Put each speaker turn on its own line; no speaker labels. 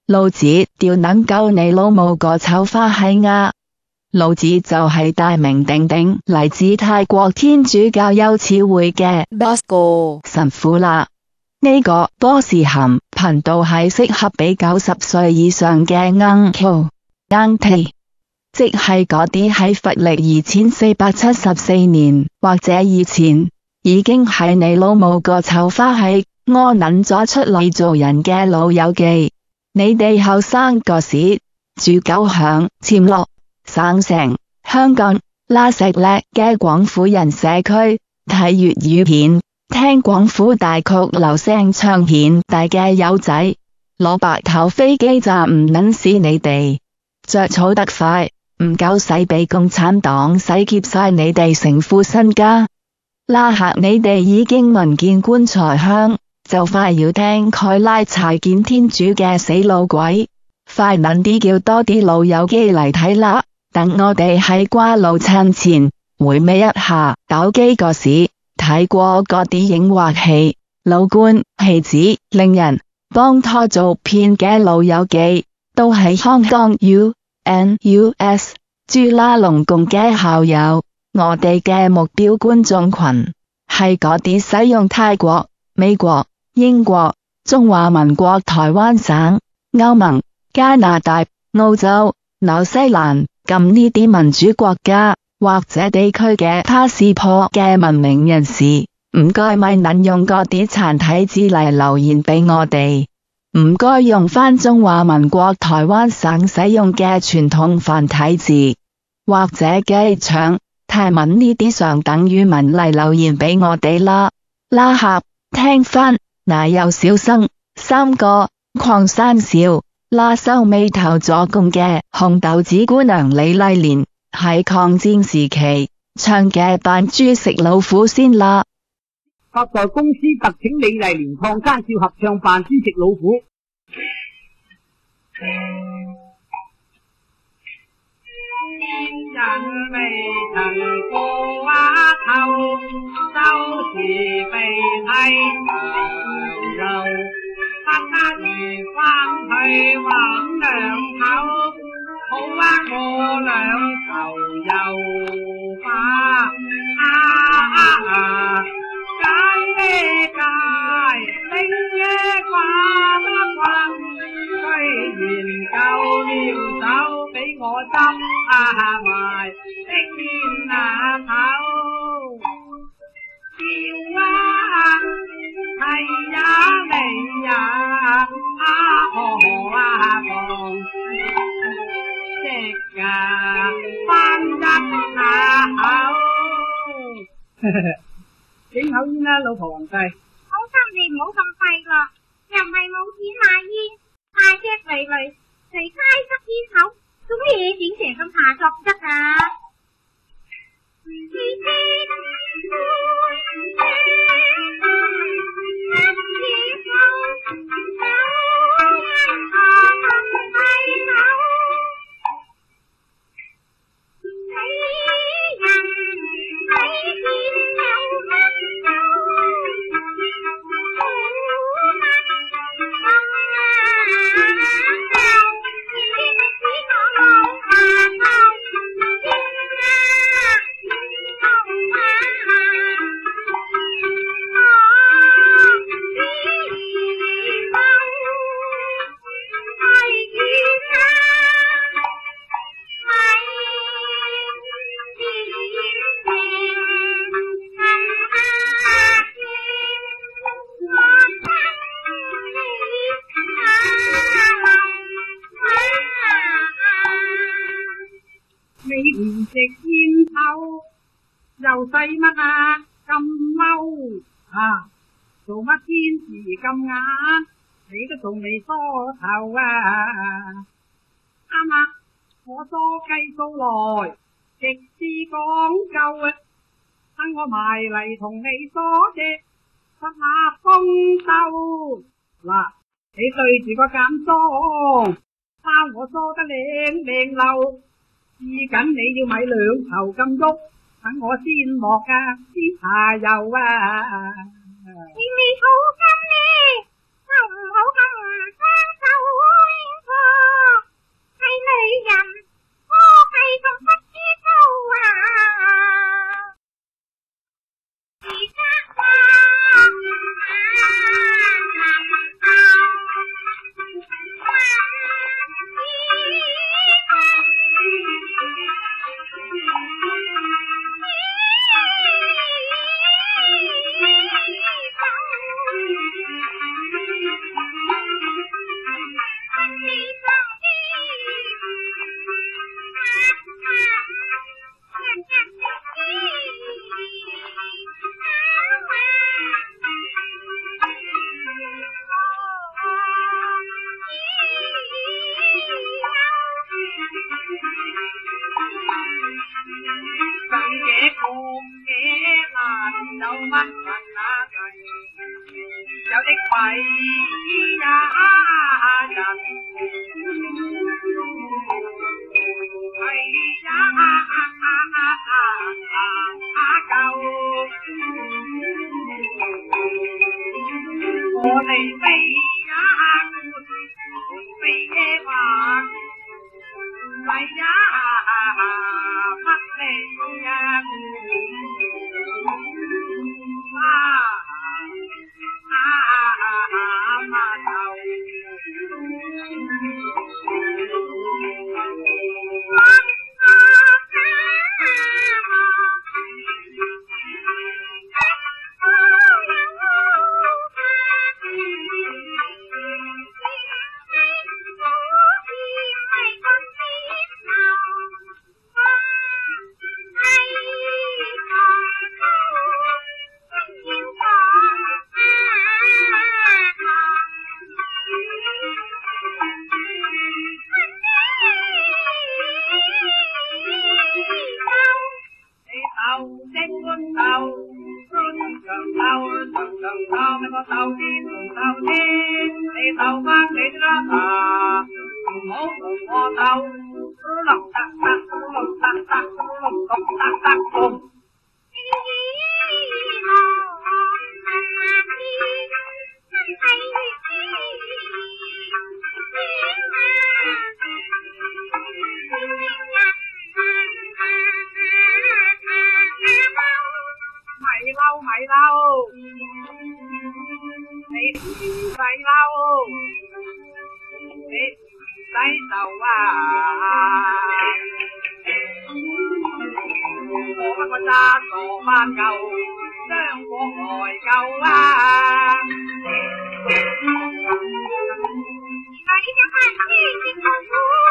老子屌能夠你老母個臭花閪啊！老子就係大名鼎鼎嚟自泰國天主教幼稚會嘅 Bosco 神父啦。呢個波士咸頻道係適合俾90歲以上嘅uncle、auntie，即係嗰啲喺佛曆2474年或者以前已經係你老母個臭花閪屙撚咗出嚟做人嘅老友記。你哋後生個時住九響、暹羅、省城、香港、拉石叻嘅廣府人社區，睇粵語片，聽廣府大曲流聲唱片大嘅友仔，攞白頭飛機站唔撚死你哋，着草得快，唔夠使俾共產黨洗劫晒你哋成副身家。啦嚇你哋已經聞見棺材香，就快要聽佢拉柴見天主嘅死老鬼，快撚啲叫多啲老友記嚟睇啦！等我哋喺瓜路餐前回味一下斗機個時睇過嗰啲影或戲，老官戲子令人幫拖做片嘅老友記，都係香港 UNUS 朱拉隆共嘅校友。我哋嘅目標觀眾群係嗰啲使用泰國、美國、英國、中華民國台灣省、歐盟、加拿大、澳洲、紐西蘭咁呢啲民主國家或者地區嘅 passport 嘅文明人士，唔該咪撚用嗰啲殘體字嚟留言俾我哋，唔該用返中華民國台灣省使用嘅傳統繁體字或者機場泰文呢啲上等語文嚟留言俾我哋啦。啦合聽返嗱有小生三個礦山笑拉收尾頭助攻嘅紅豆子姑娘李麗蓮喺抗戰時期唱嘅扮豬食老虎先啦。
各代公司特請李麗蓮礦山笑合唱扮豬食老虎。人未曾過話頭，收時被睇又不如翻去玩兩口，好我兩頭又花解咩解，令嘢掛不掛，雖然夠了手俾我執埋的面頭，笑係呀你呀何放即翻一下口整口煙啦，老婆皇帝。
好心你唔好咁廢咯，又唔係冇錢買煙，大隻嚟隨街塞煙口，做乜嘢整成咁下作質啊？
又使乜啊咁嬲啊？做乜天時咁晏？你都仲未梳頭啊？啱啦，我梳計數來，極之講究啊！等我埋嚟同你梳隻十下豐收。嗱，你對住個間梳，包我梳得靚靚溜，至緊你要咪兩頭咁喐。等我先落先下油啊！
你好心呢，就唔好咁生手。
鬼也人，鬼也夠。我哋飛也半飛嘅話，嚟也乜嚟呀？碼頭。
你想看电影功夫？